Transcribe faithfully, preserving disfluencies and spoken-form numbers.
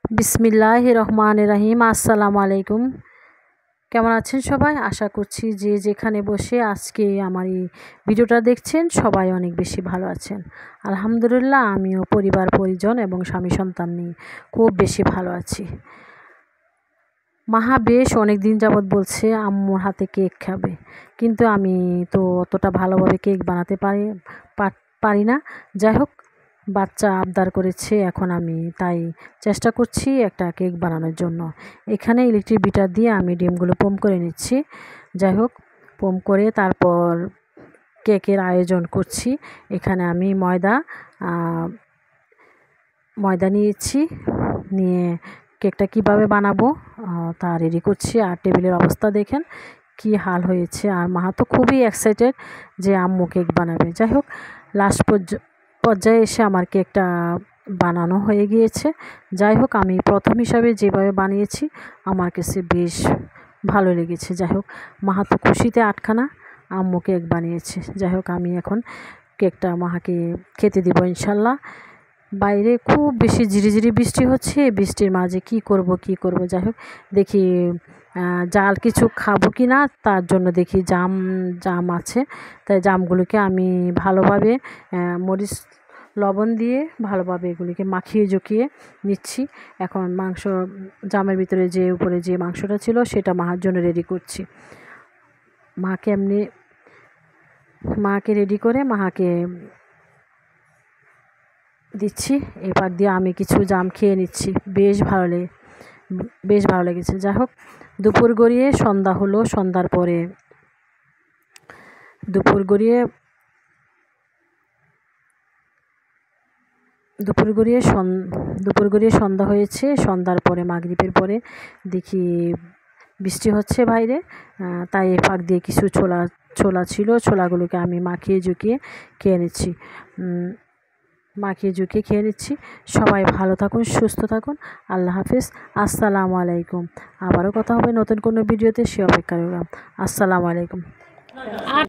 বিসমিল্লাহির রহমানির রহিম। আসসালামু আলাইকুম। কেমন আছেন সবাই? আশা করছি যে যেখানে বসে আজকে আমার এই ভিডিওটা দেখছেন সবাই অনেক বেশি ভালো আছেন। আলহামদুলিল্লাহ আমিও পরিবার পরিজন এবং স্বামী সন্তান নিয়ে খুব বেশি ভালো আছি। মাহা বেশ অনেক দিন যাবৎ বলছে আম্মুর হাতে কেক খাবে, কিন্তু আমি তো অতটা ভালোভাবে কেক বানাতে পারি পারি না। যাই হোক, বাচ্চা আবদার করেছে, এখন আমি তাই চেষ্টা করছি একটা কেক বানানোর জন্য। এখানে ইলেকট্রিক বিটার দিয়ে আমি ডিমগুলো পম করে নিচ্ছি। যাই হোক, পম করে তারপর কেকের আয়োজন করছি। এখানে আমি ময়দা ময়দা নিয়েছি, নিয়ে কেকটা কিভাবে বানাবো তা রেডি করছি। আর টেবিলের অবস্থা দেখেন কি হাল হয়েছে। আর মাহা তো খুবই এক্সাইটেড যে আম্মু কেক বানাবে। যাই হোক, লাস্ট পর্যায়ে এসে আমার কেকটা বানানো হয়ে গিয়েছে। যাই হোক, আমি প্রথম হিসাবে যেভাবে বানিয়েছি আমার কাছে বেশ ভালো লেগেছে। যাই হোক, মাহা তো খুশিতে আটখানা, আম্মু কেক বানিয়েছে। যাই হোক, আমি এখন কেকটা মাহাকে খেতে দেবো ইনশাল্লাহ। বাইরে খুব বেশি ঝিরিঝিরি বৃষ্টি হচ্ছে, বৃষ্টির মাঝে কি করব কি করব। যাই হোক, দেখি জাল কিছু খাবো কি না, তার জন্য দেখি জাম জাম আছে, তাই জামগুলোকে আমি ভালোভাবে মরিচ লবণ দিয়ে ভালোভাবে এগুলিকে মাখিয়ে জুকিয়ে নিচ্ছি। এখন মাংস জামের ভিতরে যে উপরে যে মাংসটা ছিল সেটা মাহার জন্য রেডি করছি। মাকে এমনি মাকে রেডি করে মাহাকে দিচ্ছি। এই পাক দিয়ে আমি কিছু জাম খেয়ে নিচ্ছি। বেশ ভালো লেগে বেশ ভালো লেগেছে। যাই হোক, দুপুর গড়িয়ে সন্ধ্যা হলো। সন্ধ্যার পরে দুপুর গড়িয়ে দুপুর গড়িয়ে দুপুর গড়িয়ে সন্ধ্যা হয়েছে। সন্ধ্যার পরে মাগরিবের পরে দেখি বৃষ্টি হচ্ছে বাইরে, তাই এই ফাঁক দিয়ে কিছু ছোলা ছোলা ছিল, ছোলাগুলোকে আমি মাখিয়ে ঝুঁকিয়ে খেয়ে নিচ্ছি মাখিয়ে ঝুঁকিয়ে খেয়ে নিচ্ছি। সবাই ভালো থাকুন, সুস্থ থাকুন। আল্লাহ হাফিজ। আসসালামু আলাইকুম। আবারও কথা হবে নতুন কোনো ভিডিওতে, সে অপেক্ষা রইলাম। আসসালামু আলাইকুম।